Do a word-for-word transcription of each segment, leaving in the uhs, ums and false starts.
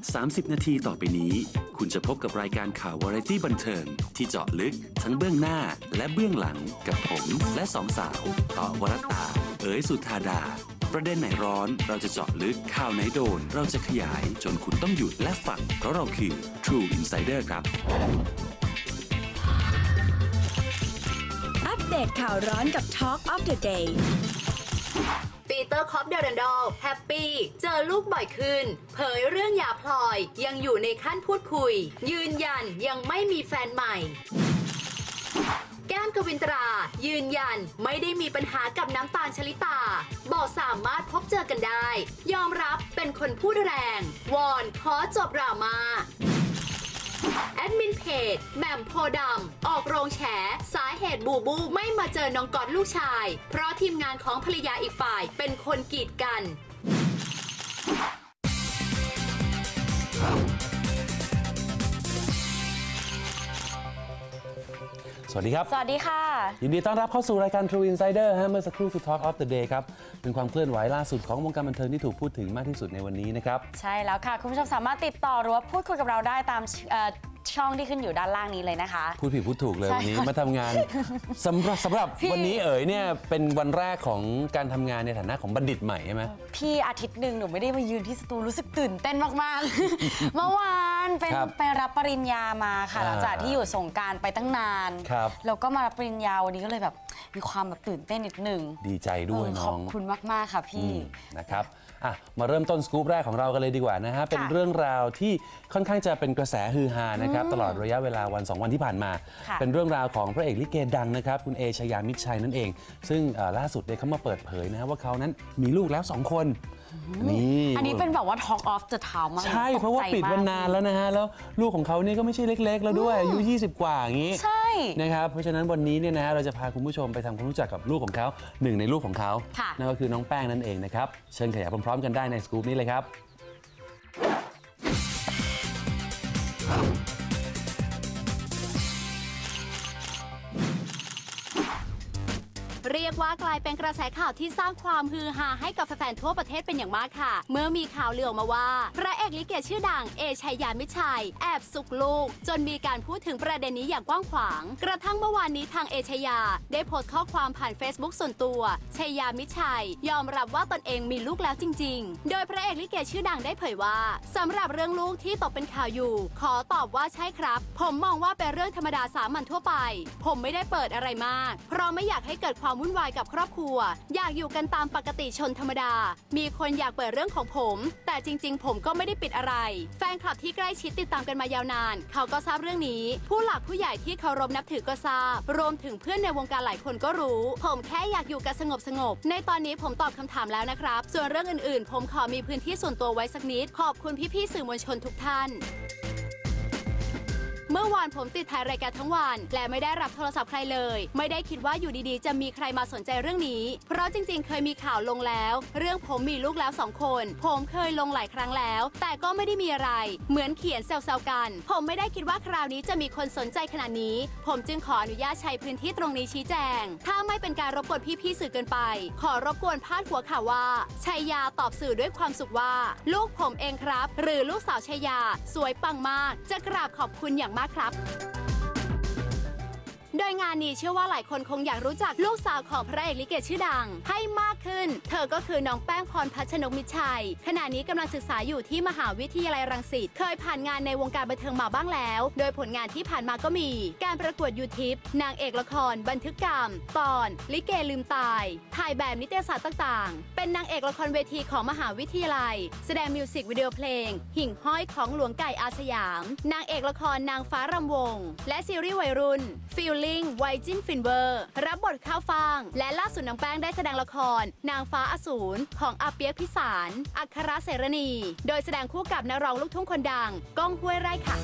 สามสิบนาทีต่อไปนี้คุณจะพบกับรายการข่าววาไรตี้บันเทิงที่เจาะลึกทั้งเบื้องหน้าและเบื้องหลังกับผมและสองสาวต่อวรตาเอ๋ยสุธาดาประเด็นไหนร้อนเราจะเจาะลึกข่าวไหนโดนเราจะขยายจนคุณต้องหยุดและฟังเพราะเราคือ True Insider ครับอัปเดตข่าวร้อนกับ Talk of the Day ปีเตอร์คอปเดรันดอลแฮปปี้เจอลูกบ่อยขึ้นเผยเรื่องยาพลอยยังอยู่ในขั้นพูดคุยยืนยันยังไม่มีแฟนใหม่แก้มกวินตรายืนยันไม่ได้มีปัญหากับน้ำตาลชลิตาบอกสามารถพบเจอกันได้ยอมรับเป็นคนพูดแรงวอนขอจบดราม่าแอดมินเพจแหม่มโพดำออกโรงแฉสาเหตุบูบูไม่มาเจอน้องกอดลูกชายเพราะทีมงานของภรรยาอีกฝ่ายเป็นคนกีดกันสวัสดีครับสวัสดีค่ะยินดีต้อนรับเข้าสู่รายการ True Insider ฮะเมื่อสักครู่คือ Talk of the Day ครับเป็นความเคลื่อนไหวล่าสุดของวงการบันเทิงที่ถูกพูดถึงมากที่สุดในวันนี้นะครับใช่แล้วค่ะคุณผู้ชมสามารถติดต่อหรือว่าพูดคุยกับเราได้ตามช่องที่ขึ้นอยู่ด้านล่างนี้เลยนะคะพูดผิดพูดถูกเลยวันนี้มาทำงานสำหรับสำหรับวันนี้เอ๋ยเนี่ยเป็นวันแรกของการทำงานในฐานะของบัณฑิตใหม่ใช่ไหมพี่อาทิตย์หนึ่งหนูไม่ได้มายืนที่สตูรู้สึกตื่นเต้นมากๆ เมื่อวานไปไปรับปริญญามาค่ะหลังจากที่อยู่สงกรานต์ไปตั้งนานแล้วก็มารับปริญญาวันนี้ก็เลยแบบมีความแบบตื่นเต้นนิดนึงดีใจด้วยน้องขอบคุณมากๆค่ะพี่นะครับอ่ะมาเริ่มต้นสกู๊ปแรกของเรากันเลยดีกว่านะฮะเป็นเรื่องราวที่ค่อนข้างจะเป็นกระแสฮือฮานะครับตลอดระยะเวลาวันสองวันที่ผ่านมาเป็นเรื่องราวของพระเอกลิเกดังนะครับคุณเอชยามิตรชัยนั่นเองซึ่งล่าสุดเนี่ยเขามาเปิดเผยนะว่าเขานั้นมีลูกแล้วสองคนนี่อันนี้เป็นแบบว่า Talk of the Town มากใช่เพราะว่าปิดวันนานแล้วนะฮะแล้วลูกของเขานี่ก็ไม่ใช่เล็กๆแล้วด้วยอายุยี่สิบกว่าอย่างนี้ใช่นะครับเพราะฉะนั้นวันนี้เนี่ยนะเราจะพาคุณผู้ชมไปทำความรู้จักกับลูกของเขาหนึ่งในลูกของเขานั่นก็คือน้องแป้งนั่นเองนะครับเชิญขยับพร้อมๆกันได้ในสกู๊ปนี้เลยครับเรียกว่ากลายเป็นกระแสข่าวที่สร้างความฮือฮาให้กับแฟนๆทั่วประเทศเป็นอย่างมากค่ะเมื่อมีข่าวลือออกมาว่าพระเอกลิเกชื่อดังเอชยามิตรชัยแอบสุกลูกจนมีการพูดถึงประเด็นนี้อย่างกว้างขวางกระทั่งเมื่อวานนี้ทางเอชยาได้โพสต์ข้อความผ่าน Facebook ส่วนตัวชยามิตรชัยยอมรับว่าตนเองมีลูกแล้วจริงๆโดยพระเอกลิเกชื่อดังได้เผยว่าสำหรับเรื่องลูกที่ตกเป็นข่าวอยู่ขอตอบว่าใช่ครับผมมองว่าเป็นเรื่องธรรมดาสามัญทั่วไปผมไม่ได้เปิดอะไรมากเพราะไม่อยากให้เกิดความวุ่นวายกับครอบครัวอยากอยู่กันตามปกติชนธรรมดามีคนอยากเปิดเรื่องของผมแต่จริงๆผมก็ไม่ได้ปิดอะไรแฟนคลับที่ใกล้ชิดติดตามกันมายาวนานเขาก็ทราบเรื่องนี้ผู้หลักผู้ใหญ่ที่เคารพนับถือก็ทราบรวมถึงเพื่อนในวงการหลายคนก็รู้ผมแค่อยากอยู่กันสงบสงบในตอนนี้ผมตอบคำถามแล้วนะครับส่วนเรื่องอื่นๆผมขอมีพื้นที่ส่วนตัวไว้สักนิดขอบคุณพี่ๆสื่อมวลชนทุกท่านเมื่อวานผมติดถ่ายรายการทั้งวันและไม่ได้รับโทรศัพท์ใครเลยไม่ได้คิดว่าอยู่ดีๆจะมีใครมาสนใจเรื่องนี้เพราะจริงๆเคยมีข่าวลงแล้วเรื่องผมมีลูกแล้วสองคนผมเคยลงหลายครั้งแล้วแต่ก็ไม่ได้มีอะไรเหมือนเขียนแซวๆกันผมไม่ได้คิดว่าคราวนี้จะมีคนสนใจขนาดนี้ผมจึงขออนุญาตใช้พื้นที่ตรงนี้ชี้แจงถ้าไม่เป็นการรบกวนพี่ๆสื่อเกินไปขอรบกวนพาดหัวข่าวว่าชัยยาตอบสื่อด้วยความสุขว่าลูกผมเองครับหรือลูกสาวชัยยาสวยปังมากจะกราบขอบคุณอย่างมากครับโดยงานนี้เชื่อว่าหลายคนคงอยากรู้จักลูกสาวของพระเอกลิเกชื่อดังให้มากขึ้นเธอก็คือน้องแป้งพรพัชนกมิตรชัยขณะนี้กำลังศึกษาอยู่ที่มหาวิทยาลัยรังสิตเคยผ่านงานในวงการบันเทิงมาบ้างแล้วโดยผลงานที่ผ่านมาก็มีการประกวดยูทิปนางเอกละครบันทึกกรรมตอนลิเกลืมตายถ่ายแบบนิตยสารต่างๆเป็นนางเอกละครเวทีของมหาวิทยาลัยแสดงมิวสิกวิดีโอเพลงหิ่งห้อยของหลวงไก่อาสยามนางเอกละครนางฟ้ารำวงและซีรีส์วัยรุ่นฟีลลิ่งไวจินฟินเวอร์รับบทข้าวฟ่างและล่าสุดน้องแป้งได้แสดงละครนางฟ้าอสูรของอาเปียกพิสารอัครเสรณีโดยแสดงคู่กับนักร้องลูกทุ่งคนดังก้องห้วยไร่ค่ะ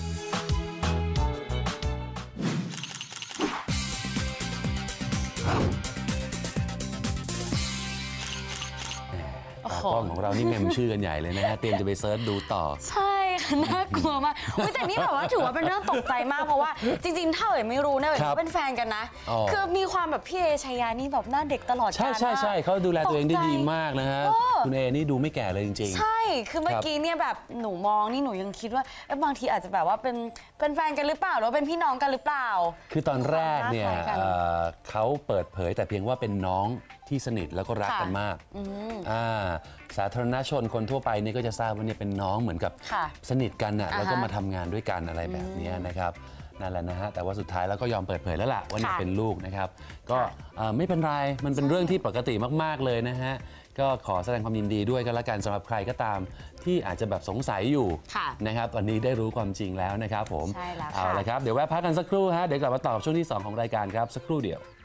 ตากล้องของเรานี่เมมชื่อกันใหญ่เลยนะฮะเตรียมจะไปเซิร์ชดูต่อใช่ค่ะน่ากลัวมากแต่นี่แบบว่าถือว่าเป็นเรื่องตกใจมากเพราะว่าจริงๆถ้าเอ๋ยไม่รู้นะเอ๋ยว่าเป็นแฟนกันนะคือมีความแบบพี่เอชายานี่แบบหน้าเด็กตลอดกาลใช่ใช่ใช่เขาดูแลตัวเองได้ดีมากนะฮะคุณเอนี่ดูไม่แก่เลยจริงๆใช่คือเมื่อกี้เนี่ยแบบหนูมองนี่หนูยังคิดว่าบางทีอาจจะแบบว่าเป็นเป็นแฟนกันหรือเปล่าหรือเป็นพี่น้องกันหรือเปล่าคือตอนแรกเนี่ยเขาเปิดเผยแต่เพียงว่าเป็นน้องที่สนิทแล้วก็รักกันมากอ่าสาธารณชนคนทั่วไปนี่ก็จะทราบว่าเนี่ยเป็นน้องเหมือนกับสนิทกันน่ะแล้วก็มาทำงานด้วยกันอะไรแบบนี้นะครับนั่นแหละนะฮะแต่ว่าสุดท้ายแล้วก็ยอมเปิดเผยแล้วล่ะว่านี่เป็นลูกนะครับก็ไม่เป็นไรมันเป็นเรื่องที่ปกติมากๆเลยนะฮะก็ขอแสดงความยินดีด้วยก็แล้วกันสำหรับใครก็ตามที่อาจจะแบบสงสัยอยู่นะครับวันนี้ได้รู้ความจริงแล้วนะครับผมเอาละครับเดี๋ยวแวะพักกันสักครู่ฮะเดี๋ยวกลับมาตอบช่วงที่สองของรายการครับสักครู่เดียว